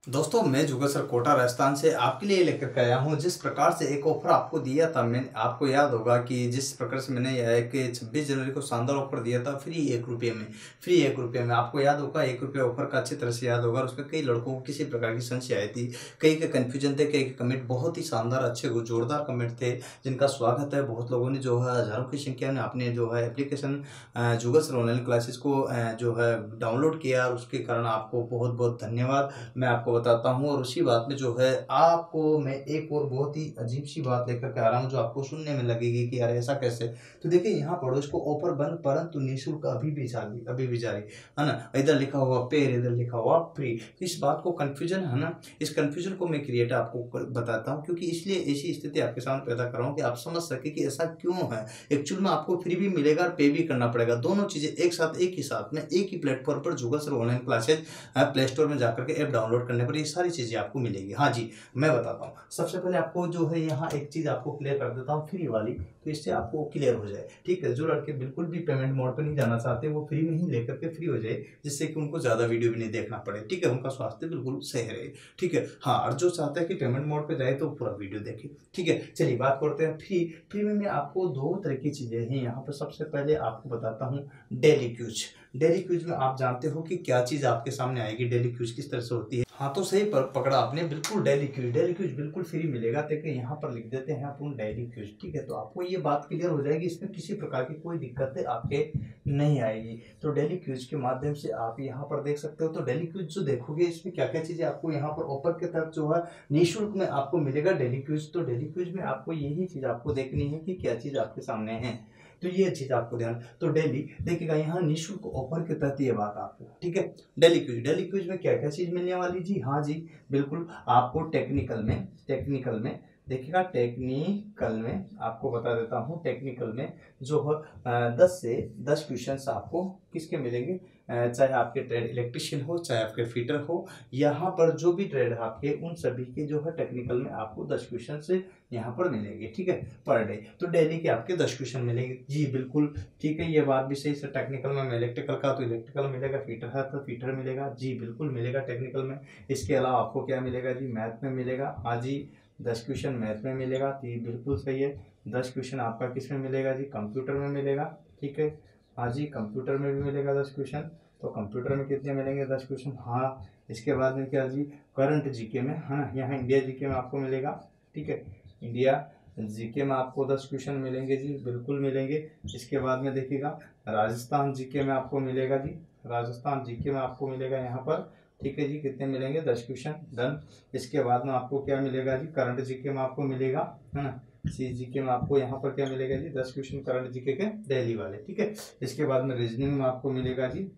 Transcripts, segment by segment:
दोस्तों मैं जुगल सर कोटा राजस्थान से आपके लिए लेकर के आया हूँ। जिस प्रकार से एक ऑफर आपको दिया था, मैंने आपको याद होगा कि जिस प्रकार से मैंने यह एक 26 जनवरी को शानदार ऑफर दिया था, फ्री 1 रुपये में आपको याद होगा। 1 रुपये ऑफर का अच्छी तरह से याद होगा। और उसमें कई लड़कों को किसी प्रकार की संशय आई थी, कई के कन्फ्यूजन थे, कई के कमेंट बहुत ही शानदार अच्छे जोरदार कमेंट थे, जिनका स्वागत है। बहुत लोगों ने जो है हज़ारों की संख्या में आपने जो है application Jugal sir online classes को जो है डाउनलोड किया, और उसके कारण आपको बहुत बहुत धन्यवाद मैं आपको बताता हूँ। और उसी बात में जो है आपको मैं एक और बहुत ही अजीब सी बात लेकर के आ रहा हूँ, जो आपको सुनने में लगेगी कि यार ऐसा कैसे। तो देखिए, यहाँ पढ़ो, इसको ऑफर बंद परंतु निःशुल्क अभी भी जारी है ना। इधर लिखा हुआ पेड, इधर लिखा हुआ फ्री। इस बात को कंफ्यूजन है ना, इस कंफ्यूजन को मैं क्रिएट आपको बताता हूँ, क्योंकि इसलिए ऐसी स्थिति आपके सामने पैदा कर रहा हूँ कि आप समझ सके कि ऐसा क्यों है। एक्चुअल में आपको फ्री भी मिलेगा और पे भी करना पड़ेगा, दोनों चीजें एक साथ एक ही साथ में एक ही प्लेटफॉर्म पर Jugal sir online classes play store में जाकर के ऐप डाउनलोड करने पर ये सारी चीजें आपको मिलेगी। हाँ जी, मैं बताता हूँ। सबसे पहले आपको जो है यहाँ एक चीज आपको क्लियर कर देता हूँ, फ्री वाली, तो इससे आपको क्लियर हो जाए। ठीक है, जो लड़के बिल्कुल भी पेमेंट मोड पर नहीं जाना चाहते, वो फ्री में ही लेकर के फ्री हो जाए, जिससे कि उनको ज्यादा वीडियो भी नहीं देखना पड़े। ठीक है, उनका स्वास्थ्य बिल्कुल सही रहे। ठीक है, हाँ, और जो चाहता है कि पेमेंट मोड पे जाए तो पूरा वीडियो देखे। ठीक है, चलिए बात करते हैं फ्री में। मैं आपको दो तरह की चीजें हैं यहाँ पर। सबसे पहले आपको बताता हूँ डेली क्यूज। डेली क्यूज में आप जानते हो कि क्या चीज आपके सामने आएगी, डेली क्यूज किस तरह से होती है। हाँ, तो सही पकड़ा आपने, बिल्कुल डेली क्यूज बिल्कुल फ्री मिलेगा। देखिए यहाँ पर लिख देते हैं अपन डेली क्यूज। ठीक है, तो आपको ये बात क्लियर हो जाएगी, इसमें किसी प्रकार की कोई दिक्कतें आपके नहीं आएगी। तो डेली क्यूज के माध्यम से आप यहाँ पर देख सकते हो। तो डेली क्यूज जो देखोगे, इसमें क्या क्या चीजें आपको यहाँ पर ऑफर के तहत जो है निःशुल्क में आपको मिलेगा डेली क्यूज। तो डेली क्यूज में आपको यही चीज आपको देखनी है कि क्या चीज आपके सामने है, तो ये चीज आपको ध्यान। तो डेली देखिएगा, यहाँ निःशुल्क ऑफर के तहत ये बात आपको। ठीक है, डेली क्विज में क्या क्या चीज मिलने वाली जी। हाँ जी, बिल्कुल आपको टेक्निकल में देखिएगा, टेक्निकल में आपको बता देता हूँ। टेक्निकल में जो है 10 से 10 क्वेश्चन आपको किसके मिलेंगे, चाहे आपके ट्रेड इलेक्ट्रिशियन हो, चाहे आपके फिटर हो, यहाँ पर जो भी ट्रेड है आपके, उन सभी के जो है टेक्निकल में आपको 10 क्वेश्चन से यहाँ पर मिलेंगे। ठीक है, पर डे। तो डेली के आपके 10 क्वेश्चन मिलेंगे जी, बिल्कुल ठीक है, ये बात भी सही से। टेक्निकल में इलेक्ट्रिकल का तो इलेक्ट्रिकल मिलेगा, फिटर है तो फिटर मिलेगा जी, बिल्कुल मिलेगा टेक्निकल में। इसके अलावा आपको क्या मिलेगा जी, मैथ में मिलेगा। हाँ जी, 10 क्वेश्चन मैथ में मिलेगा, तो ये बिल्कुल सही है। 10 क्वेश्चन आपका किस में मिलेगा जी, कंप्यूटर में मिलेगा। ठीक है, हाँ जी, कंप्यूटर में भी मिलेगा 10 क्वेश्चन। तो कंप्यूटर में कितने मिलेंगे, 10 क्वेश्चन। हाँ, इसके बाद में क्या जी, करंट जीके में, है ना, यहाँ इंडिया जीके में आपको मिलेगा। ठीक है, इंडिया जीके में आपको 10 क्वेश्चन मिलेंगे जी, बिल्कुल मिलेंगे। इसके बाद में देखिएगा, राजस्थान जीके में आपको मिलेगा जी, राजस्थान जीके में आपको मिलेगा यहाँ पर। ठीक है जी, कितने मिलेंगे, 10 क्वेश्चन, डन। इसके बाद में आपको क्या मिलेगा जी, करंट जीके में आपको मिलेगा, है ना। सी जीके में आपको यहाँ पर क्या मिलेगा जी, 10 क्वेश्चन करंट जीके के डेली वाले। ठीक है, इसके बाद में रीजनिंग में आपको मिलेगा जी,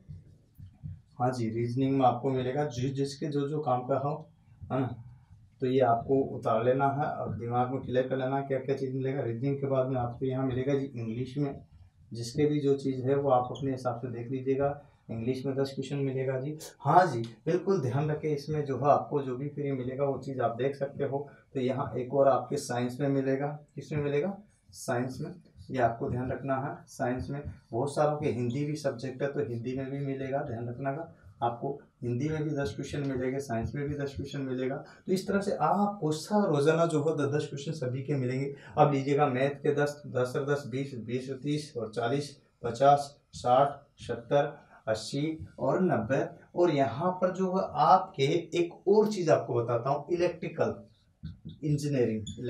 हाँ जी, रीजनिंग में आपको मिलेगा जिसके जो जो काम का हो, है ना। तो ये आपको उतार लेना है और दिमाग में क्लियर कर लेना है क्या क्या चीज़ मिलेगा। रीजनिंग के बाद में आपको यहाँ मिलेगा जी इंग्लिश में, जिसके भी जो चीज़ है वो आप अपने हिसाब से देख लीजिएगा। इंग्लिश में 10 क्वेश्चन मिलेगा जी। हाँ जी, बिल्कुल ध्यान रखें, इसमें जो है आपको जो भी फ्री मिलेगा वो चीज़ आप देख सकते हो। तो यहाँ एक और आपके साइंस में मिलेगा, किसमें मिलेगा, साइंस में। ये आपको ध्यान रखना है, साइंस में बहुत सारों के हिंदी भी सब्जेक्ट है, तो हिंदी में भी मिलेगा, ध्यान रखना का। आपको हिंदी में भी 10 क्वेश्चन मिलेंगे, साइंस में भी 10 क्वेश्चन मिलेगा। तो इस तरह से आपको रोजाना जो है 10 क्वेश्चन सभी के मिलेंगे। अब लीजिएगा, मैथ के 10 10 और 10 20 20 और 30 और 40 50 60 70 80 और 90। और यहाँ पर जो है आपके एक और चीज आपको बताता हूँ, इलेक्ट्रिकल इंजीनियरिंग,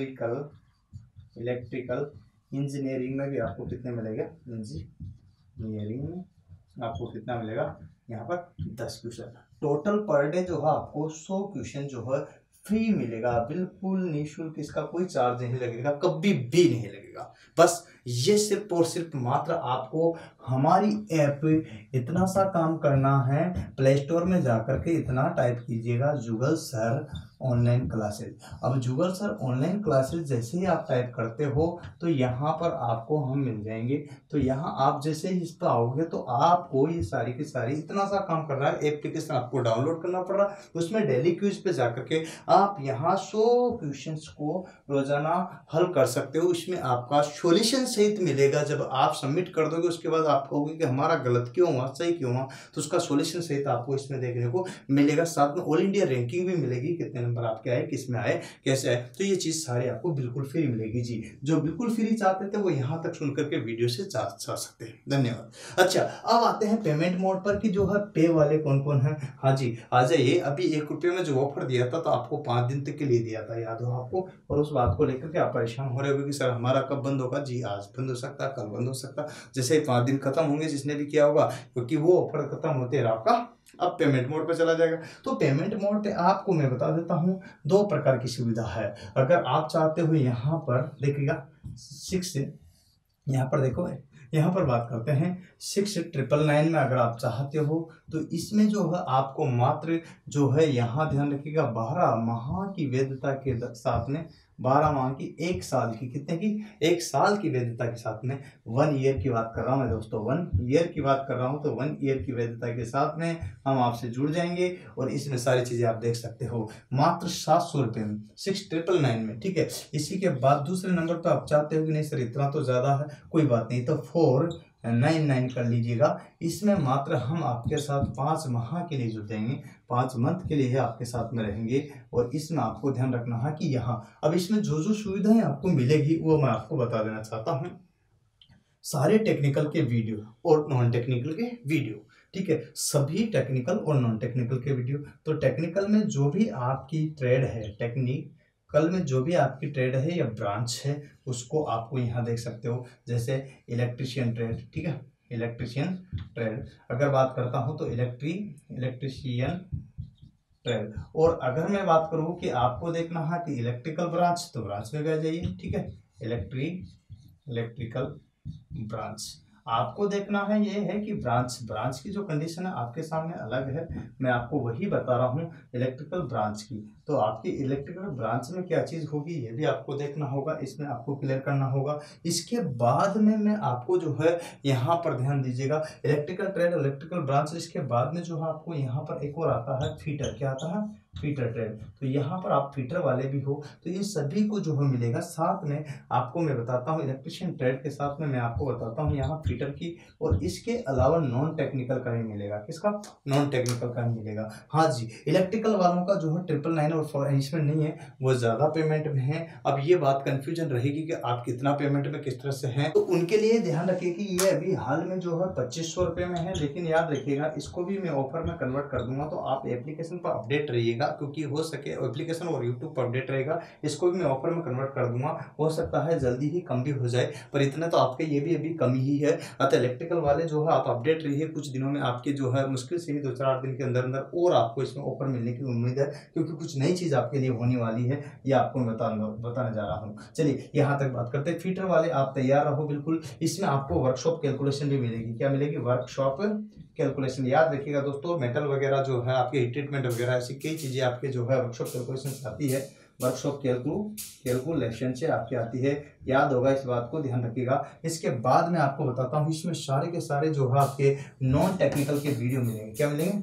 इलेक्ट्रिकल इंजीनियरिंग में भी आपको कितने मिलेगा, इंजीनियरिंग में आपको कितना मिलेगा, यहाँ पर 10 क्वेश्चन। टोटल पर डे जो है आपको 100 क्वेश्चन जो है फ्री मिलेगा, बिल्कुल निःशुल्क। इसका कोई चार्ज नहीं लगेगा, कभी भी नहीं लगेगा। बस ये सिर्फ और सिर्फ मात्र आपको हमारी ऐप इतना सा काम करना है, प्ले स्टोर में जाकर के इतना टाइप कीजिएगा, जुगल सर ऑनलाइन क्लासेज। अब जुगल सर ऑनलाइन क्लासेज जैसे ही आप टाइप करते हो तो यहाँ पर आपको हम मिल जाएंगे। तो यहाँ आप जैसे ही इस पर आओगे तो आपको ये सारी की सारी इतना सा काम कर रहा है, एप्लीकेशन आपको डाउनलोड करना पड़ रहा है, उसमें डेली क्विज पे जाकर के आप यहाँ 100 क्वेश्चंस को रोजाना हल कर सकते हो। इसमें आपका सॉल्यूशन सहित मिलेगा, जब आप सबमिट कर दोगे उसके बाद आप कहोगे कि हमारा गलत क्यों हुआ, सही क्यों हुआ, तो उसका सॉल्यूशन सहित आपको इसमें देखने को मिलेगा। साथ में ऑल इंडिया रैंकिंग भी मिलेगी, कितने नंबर आपके आए, किस में आए, कैसे आए, तो ये चीज़ सारी आपको बिल्कुल फ्री मिलेगी जी। जो बिल्कुल फ्री चाहते थे वो यहाँ तक सुन करके वीडियो से जा सकते हैं। धन्यवाद। अच्छा, अब आते हैं पेमेंट मोड पर कि जो है पे वाले कौन कौन है। हाँ जी, आ जाइए। अभी 1 रुपये में जो ऑफर दिया था तो आपको 5 दिन तक के लिए दिया था, याद हो आपको, और उस बात को लेकर के आप परेशान हो रहे हो कि सर हमारा कब बंद होगा। जी, आज बंद हो सकता है, कल बंद हो सकता है, जैसे 5 दिन खत्म होंगे जिसने भी किया होगा, क्योंकि वो ऑफर खत्म होते रहा आपका अब पेमेंट मोड पे चला जाएगा। तो पेमेंट मोड पे आपको मैं बता देता हूँ 2 प्रकार की सुविधा है। अगर आप चाहते हो यहाँ पर देखिएगा 6, यहाँ पर देखो, यहाँ पर बात करते हैं 6999 में अगर आप चाहते हो तो इसमें जो है आपको मात्र जो है यहाँ ध्यान रखिएगा 12 माह की वैधता के साथ में, 12 माह की, 1 साल की, कितने की, 1 साल की वैधता के साथ में, 1 ईयर की बात कर रहा हूँ मैं दोस्तों, 1 ईयर की बात कर रहा हूँ। तो 1 ईयर की वैधता के साथ में हम आपसे जुड़ जाएंगे और इसमें सारी चीज़ें आप देख सकते हो मात्र 700 रुपये में, 6999 में, ठीक है। इसी के बाद दूसरे नंबर पर आप चाहते हो कि नहीं सर इतना तो ज़्यादा है, कोई बात नहीं, तो 499 कर लीजिएगा। इसमें मात्र हम आपके साथ 5 माह के लिए जुड़ जाएंगे, 5 मंथ के लिए आपके साथ में रहेंगे। और इसमें आपको ध्यान रखना है कि यहाँ अब इसमें जो जो सुविधाएं आपको मिलेगी वो मैं आपको बता देना चाहता हूँ। सारे टेक्निकल के वीडियो और नॉन टेक्निकल के वीडियो, ठीक है, सभी टेक्निकल और नॉन टेक्निकल के वीडियो। तो टेक्निकल में जो भी आपकी ट्रेड है, टेक्निकल में जो भी आपकी ट्रेड है या ब्रांच है, उसको आपको यहाँ देख सकते हो। जैसे इलेक्ट्रिशियन ट्रेड, ठीक है, इलेक्ट्रिशियन ट्रेड अगर बात करता हूँ तो इलेक्ट्रिशियन ट्रेड। और अगर मैं बात करूँ कि आपको देखना है कि इलेक्ट्रिकल ब्रांच, तो ब्रांच में गए जाइए, ठीक है, इलेक्ट्रिकल ब्रांच आपको देखना है। ये है कि ब्रांच की जो कंडीशन है आपके सामने अलग है, मैं आपको वही बता रहा हूँ इलेक्ट्रिकल ब्रांच की। तो आपकी इलेक्ट्रिकल ब्रांच में क्या चीज़ होगी ये भी आपको देखना होगा, इसमें आपको क्लियर करना होगा। इसके बाद में मैं आपको जो है यहाँ पर ध्यान दीजिएगा, इलेक्ट्रिकल ट्रेड, इलेक्ट्रिकल ब्रांच, इसके बाद में जो है आपको यहाँ पर एक और आता है फीटर, क्या आता है, फीटर ट्रेड। तो यहाँ पर आप फीटर वाले भी हो, तो ये सभी को जो है मिलेगा। साथ में आपको मैं बताता हूँ इलेक्ट्रिशियन ट्रेड के साथ में मैं आपको बताता हूँ यहाँ फीटर की, और इसके अलावा नॉन टेक्निकल का ही मिलेगा। किसका, नॉन टेक्निकल का ही मिलेगा। हाँ जी, इलेक्ट्रिकल वालों का जो है 999 और इसमें नहीं है, वो ज़्यादा पेमेंट में है। अब ये बात कन्फ्यूजन रहेगी कि आप कितना पेमेंट में किस तरह से हैं, तो उनके लिए ध्यान रखिए कि ये अभी हाल में जो है 2500 रुपये में है। लेकिन याद रखिएगा इसको भी मैं ऑफर में कन्वर्ट कर दूंगा, तो आप एप्लीकेशन पर अपडेट रहिएगा, क्योंकि हो सके एप्लीकेशन और यूट्यूब पर अपडेट रहेगा। इसको भी मैं ऑफर में कन्वर्ट कर दूंगा, हो सकता है जल्दी ही कम भी हो जाए, पर इतना तो आपके ये भी अभी कमी ही है। अतः इलेक्ट्रिकल वाले जो है आप अपडेट रहिए, कुछ दिनों में आपके जो है मुश्किल से ही 2-4 दिन के अंदर अंदर और आपको इसमें ऑफर मिलने की उम्मीद है, क्योंकि कुछ नई चीज़ आपके लिए होने वाली है, ये आपको मैं बताने जा रहा हूँ। चलिए यहाँ तक बात करते हैं। फीटर वाले आप तैयार रहो बिल्कुल। इसमें आपको वर्कशॉप कैलकुलेशन भी मिलेगी। क्या मिलेगी, वर्कशॉप कैलकुलेशन। याद रखिएगा दोस्तों, मेटल वगैरह जो है आपके हीट ट्रीटमेंट वगैरह ऐसी कई चीज़ें आपके जो है वर्कशॉप कैलकुलेशन से आती है, वर्कशॉप कैलकुलेशन से आपकी आती है। याद होगा, इस बात को ध्यान रखिएगा। इसके बाद मैं आपको बताता हूँ इसमें सारे के सारे जो है आपके नॉन टेक्निकल के वीडियो मिलेंगे। क्या मिलेंगे,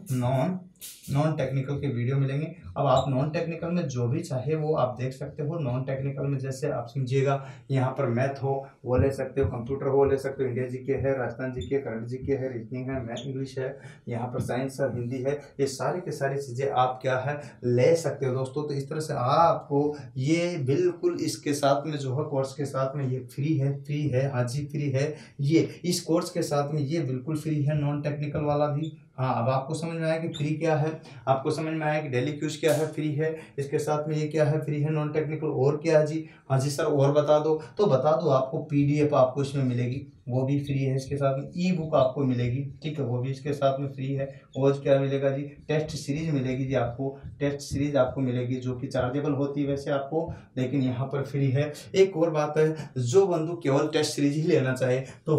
नॉन टेक्निकल के वीडियो मिलेंगे। अब आप नॉन टेक्निकल में जो भी चाहे वो आप देख सकते हो। नॉन टेक्निकल में जैसे आप समझिएगा यहाँ पर मैथ हो वो ले सकते हो, कंप्यूटर हो ले सकते हो, इंडिया जीके है, राजस्थान जीके, करंट जीके है, रीजनिंग है, मैथ इंग्लिश है, यहाँ पर साइंस और हिंदी है। ये सारी की सारी चीज़ें आप क्या है ले सकते हो दोस्तों। तो इस तरह से आपको ये बिल्कुल इसके साथ में जो है कोर्स के साथ में ये फ्री है, हाँ जी फ्री है। ये इस कोर्स के साथ में ये बिल्कुल फ्री है, नॉन टेक्निकल वाला भी। हाँ, अब आपको समझ में आया कि फ्री क्या है, आपको समझ में आया कि डेली क्यूज क्या है, फ्री है। इसके साथ में ये क्या है, फ्री है, नॉन टेक्निकल। और क्या है जी, हाँ जी सर और बता दो, तो बता दो। आपको PDF आपको इसमें मिलेगी, वो भी फ्री है। इसके साथ में ई बुक आपको मिलेगी, ठीक है, वो भी इसके साथ में फ्री है। और क्या मिलेगा जी, टेस्ट सीरीज मिलेगी जी आपको, टेस्ट सीरीज आपको मिलेगी जो कि चार्जेबल होती है वैसे आपको, लेकिन यहाँ पर फ्री है। एक और बात है, जो बंधु केवल टेस्ट सीरीज ही लेना चाहे तो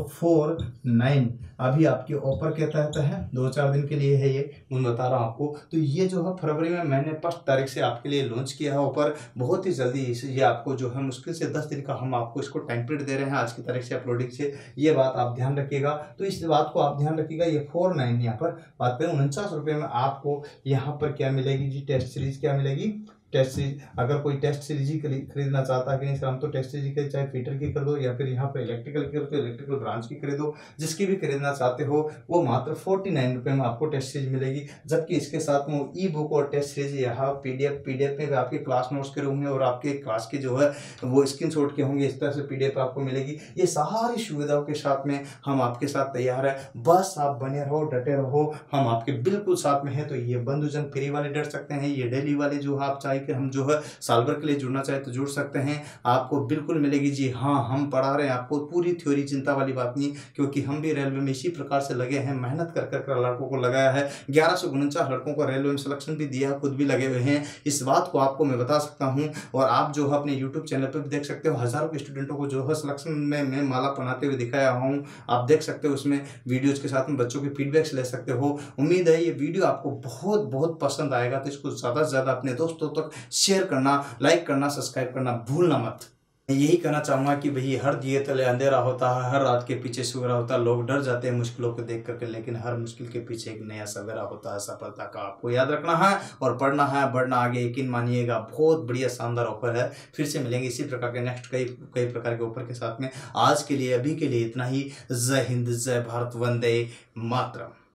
49 अभी आपके ऑफर के तहत है, 2-4 दिन के लिए है ये, मैं बता रहा हूँ आपको। तो ये जो है फरवरी में मैंने 1 तारीख से आपके लिए लॉन्च किया है ऑफर। बहुत ही जल्दी ये आपको जो है मुश्किल से 10 दिन का हम आपको इसको टाइम पीरियड दे रहे हैं आज की तारीख से अपलोडिंग से। ये बात आप ध्यान रखिएगा। तो इस बात को आप ध्यान रखिएगा। ये 49 यहाँ पर बात करें 49 रुपये में आपको यहाँ पर क्या मिलेगी जी, टेस्ट सीरीज क्या मिलेगी, टेस्ट सीरीज, अगर कोई टेस्ट सीरीज ही खरीदना चाहता है कि नहीं सर हम तो टेस्ट सीरीज के, चाहे फीटर की कर दो या फिर यहाँ पर इलेक्ट्रिकल की कर दो, इलेक्ट्रिकल ब्रांच की खरीदो, जिसकी भी खरीदना चाहते हो वो मात्र 49 रुपये में आपको टेस्ट सीरीज मिलेगी। जबकि इसके साथ में ई बुक और टेस्ट सीरीज यहाँ पीडीएफ में भी आपके क्लास नोट्स के होंगे और आपके क्लास के जो है वो स्क्रीनशॉट के होंगे, इस तरह से पीडीएफ आपको मिलेगी। ये सारी सुविधाओं के साथ में हम आपके साथ तैयार है, बस आप बने रहो, डटे रहो, हम आपके बिल्कुल साथ में है। तो ये बंधुजन फ्री वाले डर सकते हैं, ये डेली वाले जो आप चाहे कि हम जो है साल भर के लिए जुड़ना चाहे तो जुड़ सकते हैं, आपको बिल्कुल मिलेगी। जी हाँ, हम पढ़ा रहे हैं आपको पूरी थ्योरी, चिंता वाली बात नहीं, क्योंकि हम भी रेलवे में इसी प्रकार से लगे हैं, मेहनत कर कर लड़कों को लगाया है। 1149 लड़कों को रेलवे में सिलेक्शन भी दिया, खुद भी लगे हुए हैं, इस बात को आपको मैं बता सकता हूं। और आप जो है अपने यूट्यूब चैनल पर भी देख सकते हो, हजारों के स्टूडेंटों को जो है सिलेक्शन में मैं माला पहनाते हुए दिखाया हूँ, आप देख सकते हो। उसमें वीडियोज के साथ में बच्चों के फीडबैक्स ले सकते हो। उम्मीद है ये वीडियो आपको बहुत बहुत पसंद आएगा, तो इसको ज़्यादा से ज़्यादा अपने दोस्तों तक शेयर करना, लाइक करना, सब्सक्राइब करना भूलना मत। मैं यही कहना चाहूँगा कि भई हर दिए तले अंधेरा होता है, हर रात के पीछे सवेरा होता है। लोग डर जाते हैं मुश्किलों को देख करके, लेकिन हर मुश्किल के पीछे एक नया सवेरा होता है सफलता का। आपको याद रखना है और पढ़ना है, बढ़ना आगे। यकीन मानिएगा बहुत बढ़िया शानदार ऑफर है। फिर से मिलेंगे इसी प्रकार के नेक्स्ट कई प्रकार के ऑफर के साथ में। आज के लिए, अभी के लिए इतना ही। जय हिंद, जय भारत, वंदे मातरम।